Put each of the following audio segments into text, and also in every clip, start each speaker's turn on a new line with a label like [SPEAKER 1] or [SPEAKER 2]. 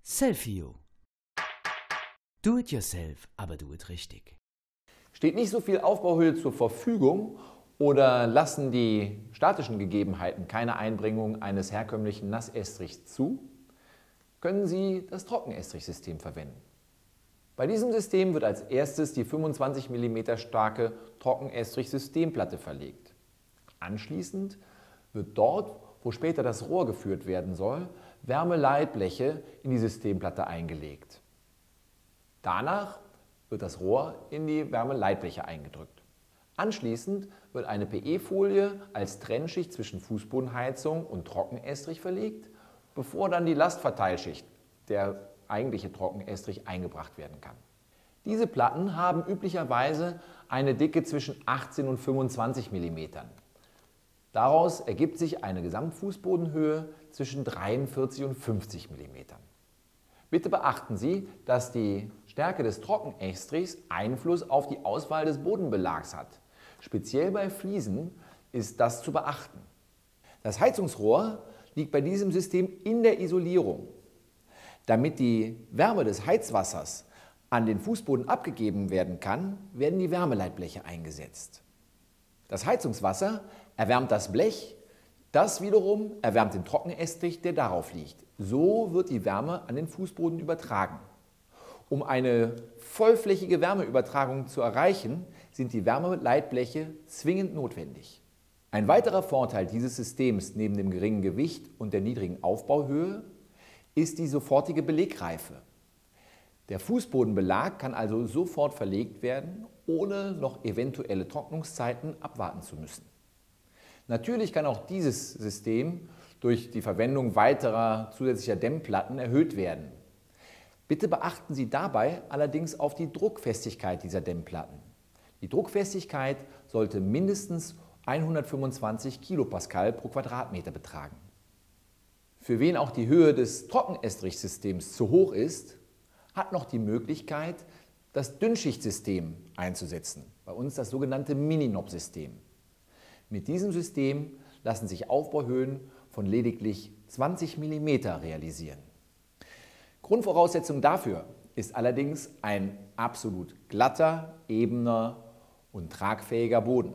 [SPEAKER 1] Selfie. Do it yourself, aber do it richtig.
[SPEAKER 2] Steht nicht so viel Aufbauhöhe zur Verfügung oder lassen die statischen Gegebenheiten keine Einbringung eines herkömmlichen Nassestrichs zu, können Sie das Trockenestrich-System verwenden. Bei diesem System wird als erstes die 25 mm starke Trockenestrich-Systemplatte verlegt. Anschließend wird dort, wo später das Rohr geführt werden soll, Wärmeleitbleche in die Systemplatte eingelegt. Danach wird das Rohr in die Wärmeleitbleche eingedrückt. Anschließend wird eine PE-Folie als Trennschicht zwischen Fußbodenheizung und Trockenestrich verlegt, bevor dann die Lastverteilschicht, der eigentliche Trockenestrich, eingebracht werden kann. Diese Platten haben üblicherweise eine Dicke zwischen 18 und 25 mm. Daraus ergibt sich eine Gesamtfußbodenhöhe zwischen 43 und 50 mm. Bitte beachten Sie, dass die Stärke des Trockenestrichs Einfluss auf die Auswahl des Bodenbelags hat. Speziell bei Fliesen ist das zu beachten. Das Heizungsrohr liegt bei diesem System in der Isolierung. Damit die Wärme des Heizwassers an den Fußboden abgegeben werden kann, werden die Wärmeleitbleche eingesetzt. Das Heizungswasser erwärmt das Blech, das wiederum erwärmt den Trockenestrich, der darauf liegt. So wird die Wärme an den Fußboden übertragen. Um eine vollflächige Wärmeübertragung zu erreichen, sind die Wärmeleitbleche zwingend notwendig. Ein weiterer Vorteil dieses Systems neben dem geringen Gewicht und der niedrigen Aufbauhöhe ist die sofortige Belegreife. Der Fußbodenbelag kann also sofort verlegt werden, ohne noch eventuelle Trocknungszeiten abwarten zu müssen. Natürlich kann auch dieses System durch die Verwendung weiterer zusätzlicher Dämmplatten erhöht werden. Bitte beachten Sie dabei allerdings auf die Druckfestigkeit dieser Dämmplatten. Die Druckfestigkeit sollte mindestens 125 kPa pro Quadratmeter betragen. Für wen auch die Höhe des Trockenestrichsystems zu hoch ist, hat noch die Möglichkeit, das Dünnschichtsystem einzusetzen, bei uns das sogenannte Mini-Nob-System. Mit diesem System lassen sich Aufbauhöhen von lediglich 20 mm realisieren. Grundvoraussetzung dafür ist allerdings ein absolut glatter, ebener und tragfähiger Boden.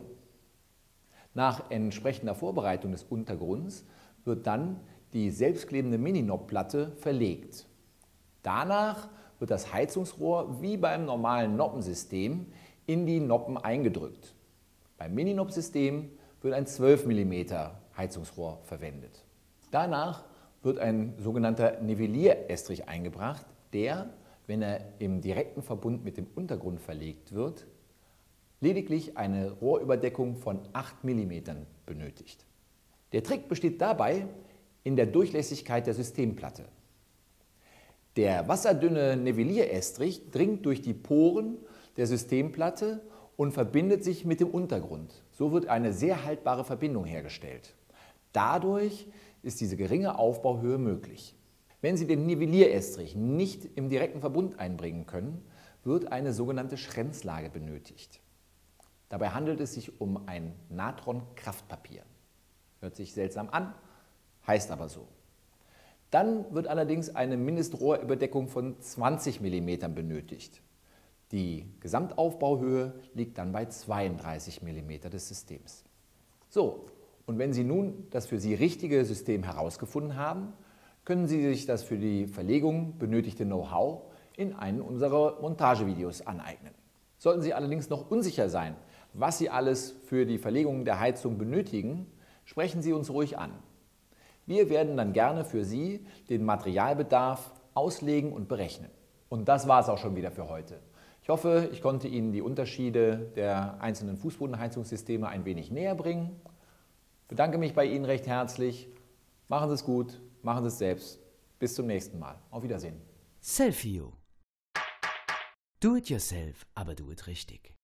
[SPEAKER 2] Nach entsprechender Vorbereitung des Untergrunds wird dann die selbstklebende Mini-Nob-Platte verlegt. Danach wird das Heizungsrohr wie beim normalen Noppensystem in die Noppen eingedrückt. Beim Mini-Nob-System wird ein 12 mm Heizungsrohr verwendet. Danach wird ein sogenannter Nivellierestrich eingebracht, der, wenn er im direkten Verbund mit dem Untergrund verlegt wird, lediglich eine Rohrüberdeckung von 8 mm benötigt. Der Trick besteht dabei in der Durchlässigkeit der Systemplatte. Der wasserdünne Nivellierestrich dringt durch die Poren der Systemplatte und verbindet sich mit dem Untergrund. So wird eine sehr haltbare Verbindung hergestellt. Dadurch ist diese geringe Aufbauhöhe möglich. Wenn Sie den Nivellierestrich nicht im direkten Verbund einbringen können, wird eine sogenannte Schränzlage benötigt. Dabei handelt es sich um ein Natron-Kraftpapier. Hört sich seltsam an, heißt aber so. Dann wird allerdings eine Mindestrohrüberdeckung von 20 mm benötigt. Die Gesamtaufbauhöhe liegt dann bei 32 mm des Systems. So, und wenn Sie nun das für Sie richtige System herausgefunden haben, können Sie sich das für die Verlegung benötigte Know-how in einem unserer Montagevideos aneignen. Sollten Sie allerdings noch unsicher sein, was Sie alles für die Verlegung der Heizung benötigen, sprechen Sie uns ruhig an. Wir werden dann gerne für Sie den Materialbedarf auslegen und berechnen. Und das war es auch schon wieder für heute. Ich hoffe, ich konnte Ihnen die Unterschiede der einzelnen Fußbodenheizungssysteme ein wenig näher bringen. Ich bedanke mich bei Ihnen recht herzlich. Machen Sie es gut, machen Sie es selbst. Bis zum nächsten Mal. Auf Wiedersehen.
[SPEAKER 1] Selfie. Do it yourself, aber do it richtig.